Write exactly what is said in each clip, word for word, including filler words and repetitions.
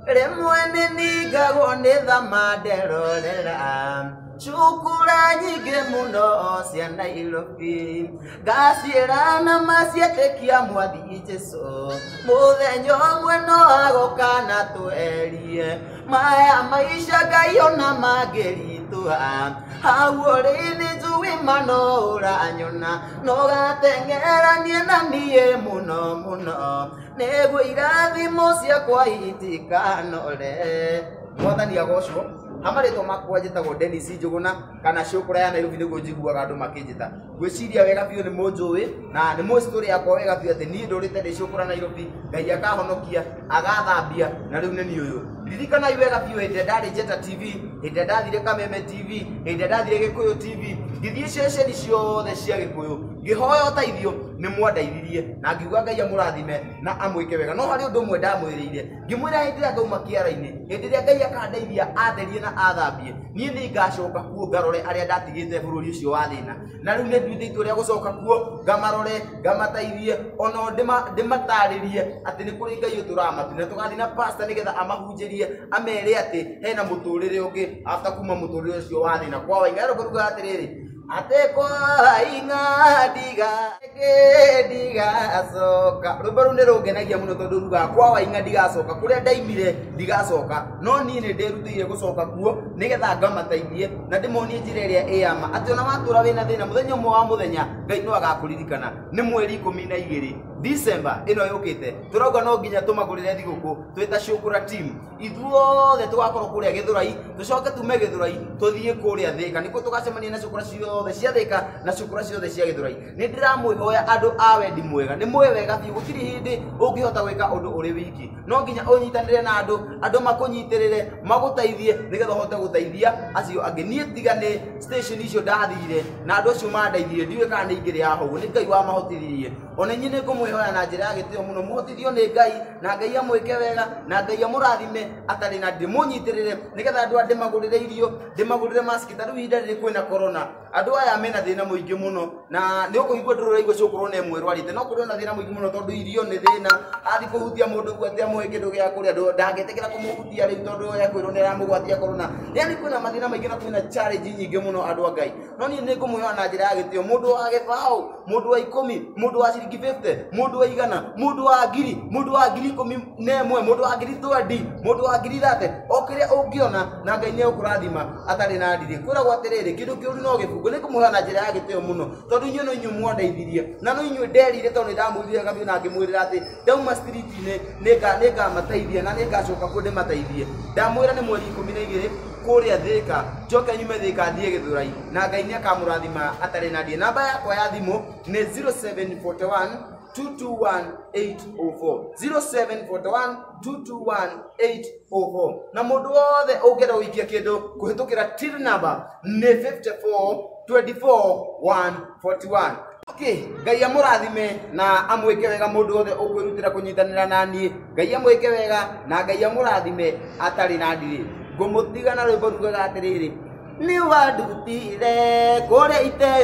remwene nigagwo nĩ thama nderorera cukura nyingĩ mũno cia Nairobi ngaciĩra na macietĩkia mwathi Jesũ mũthenya ũmwe no agoka na twerie maya maisha Ngai ona mangĩritũha hau ũrĩ nĩ njũĩ ma no ũranyona no gateng'eranie na niĩ mũno mũno nĩguo irathimo ciakwa itikanore. Mwathani agocwo. Amaretwo makwa njĩtagwo Dennis Njuguna kana Cukura ya Nairobi nĩguo njiguaga andũ makĩnjĩta. Ngwĩciria wega biũ nĩ mũnjũĩ na nĩ mũĩ story yakwa wega biũ atĩ niĩ ndũrĩte ndĩ Cukura Nairobi Ngai akahonokia agathambia na rĩu nĩ niĩ ũyũ. Ririkana wega biũ hĩndĩ ndarĩ Njeta T V, hĩndĩ ndathire Kameme T V, hĩndĩ ndathire Gĩkũyũ T V, ngĩthiĩ ceceni ciothe cia Gĩkũyũ ngĩhoya ũteithio nĩ mwandeithirie na ngiuga Ngai amũrathime na amwĩke wega. No harĩ ũndũ ũmwe ndamwĩrĩire ngĩmwĩra hĩndĩ ĩrĩa ngauma kĩara-inĩ hĩndĩ ĩrĩa Ngai akandeithia atherie na athambie niĩ nĩ ngacoka kuo ngarore arĩa ndatigĩte bũrũri ũcio wa thĩna na rĩu nĩ nduĩte itua rĩa gũcoka kuo ngamarore ngamateithie ona ndĩmatarĩrie atĩ nĩ kũrĩ Ngai ũtũramatu na tũgathiĩ na pastor nĩgetha amahunjĩrie amere atĩ hena mũtũrĩre ũngĩ after kuma mũtũrĩre ũcio wa thĩna kwa Wainga rĩu kuruga atĩrĩrĩ ate kwa Wainga ndiga ndigacoka rũmba rũu nĩ rũngenagia mũno tondũ ruga kwa Wainga ndigacoka kũrĩa ndaimire ndigacoka no niĩ nĩ ndĩrutĩire gũcoka kuo nĩgetha ngamateithie na ndĩmonie njĩra ĩrĩa ĩyama atĩ ona watũra wĩna thĩna mũthenya ũmwe wa mũthenya Ngai no agakũririkana. Nĩ mweri ikũmi na igĩrĩ December ĩno yũkĩte tũrauga no nginya tũmagũrĩre thigũkũ twĩta Cukura team ithuothe tũgakorwo kũrĩa Gĩthũrai tũcoke tume Gĩthũrai tũthiĩ kũrĩa Thĩka nĩkuo tũgacemania na Cukura ciothe cia Thĩka na Cukura ciothe cia Gĩthũrai. Nĩ ndĩramwĩhoya andũ a wendi mwega nĩ mwĩ wega biũ gũtirĩ hĩndĩ ũngĩhota gwĩka ũndũ ũrĩ wiki no nginya ũnyitanĩre na andũ andũ makũnyitĩrĩre magũteithie nĩgetha ũhote gũteithia acio angĩ. Niĩ tiga nĩ station icio ndathire na andũ acio mandeithie ndiũĩ kana nĩ ingĩrĩ haha ũguo nĩ Ngai wamahotithirie ona inyuĩ nĩ ngũmwĩhoya na njĩra ya gĩtĩo mũno mũhotithio nĩ Ngai na Ngai amwĩke wega na Ngai amũrathime atarĩ na ndĩmũnyitĩrĩre nĩgetha andũ a ndĩmagũrĩre irio ndĩmagũrĩre mask ta rĩu ihinda rĩrĩ kwĩna corona andũ aya mena thĩna mũingĩ mũno na nĩ ũkũigua ndũrũraigua Cukuru na ĩmwe rwarĩte no kũrĩ na thĩna mũingĩ mũno tondũ irio nĩ thĩna athiĩ kũhutia mũndũ ũguo atĩ amũhe kĩndũ gĩa kũrĩa ndangĩtĩkĩra kũmũhutia rĩu tondũ ekwĩrwo nĩ aramũgwatia corona. Yani kwĩna mathĩna maingĩ na kwĩna challenge nyingĩ mũno andũ a Ngai no niĩ nĩ ngũmwĩhoya na njĩra ya gĩtĩo mũndũ wa gĩbaũ mũndũ wa ikũmi mũndũ wa ciringi fifty mũndũ wa igana mũndũ wa ngiri mũndũ wa ngiri ikũmi na ĩmwe mũndũ wa ngiri twenty mũndũ wa ngiri thate o kĩrĩa ũngĩona na Ngai nĩ egũkũrathima atarĩ na ndiri. Kwĩragwo atĩrĩrĩ kĩndũ kĩũru no gĩbungo nĩ ngũmwĩhoya na njĩra ya gĩtĩo mũno tondũ inyuĩ no inyuĩ mwandeithirie na no inyuĩ nderire tondũ nĩ ndamwĩrire gabiũ na ngĩmwĩrĩra atĩ ndauma street-inĩ nĩ ngamateithia na nĩ ngacoka kuo ndĩmateithie. Ndamwĩra nĩ mweri ikũmi na igĩrĩ kũrĩa Thĩka njoke nyume Thĩka thiĩ Gĩthũrai na Ngai nĩ akamũrathima atarĩ na ndiri. Namba yakwa ya thimũ nĩ zero seven four one two two one eight zero four zero seven four one two two one eight zero four na mũndũ wothe ũngĩenda gũikia kĩndũ kũhĩtũkĩra till number nĩ fifty four twenty-four one forty-one. Okay, Ngai amũrathime na amwĩke wega mũndũ wothe ũkwĩrutĩra kũnyitanĩra na niĩ Ngai amwĩke wega na Ngai amũrathime atarĩ na ndiri. Ngũmũtiga na rwĩmbo rugaga atĩrĩrĩ nĩ wandutire kũrĩa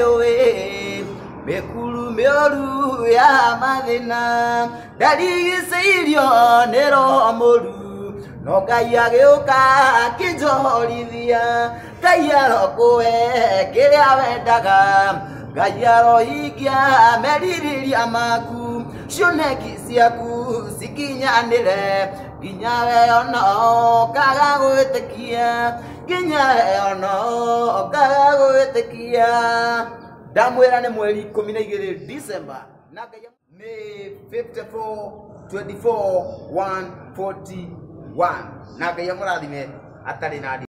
iteũĩ mĩkuru mĩũru ya mathĩna ndarigicĩirio nĩ roho mũru no Ngai agĩũka akĩnjohorithia Ngai arokũhe kĩrĩa wendaga Ngai arohingia merirĩria maku cioneki ciaku cikinyanĩre nginya we ono kaga gwĩtĩkia nginya we ono kaga gwĩtĩkia. Ndamwĩra nĩ mweri ikũmi na igĩrĩ December na Ngai nĩ fifty four twenty-four one forty-one na Ngai amũrathime atarĩ na ndiri.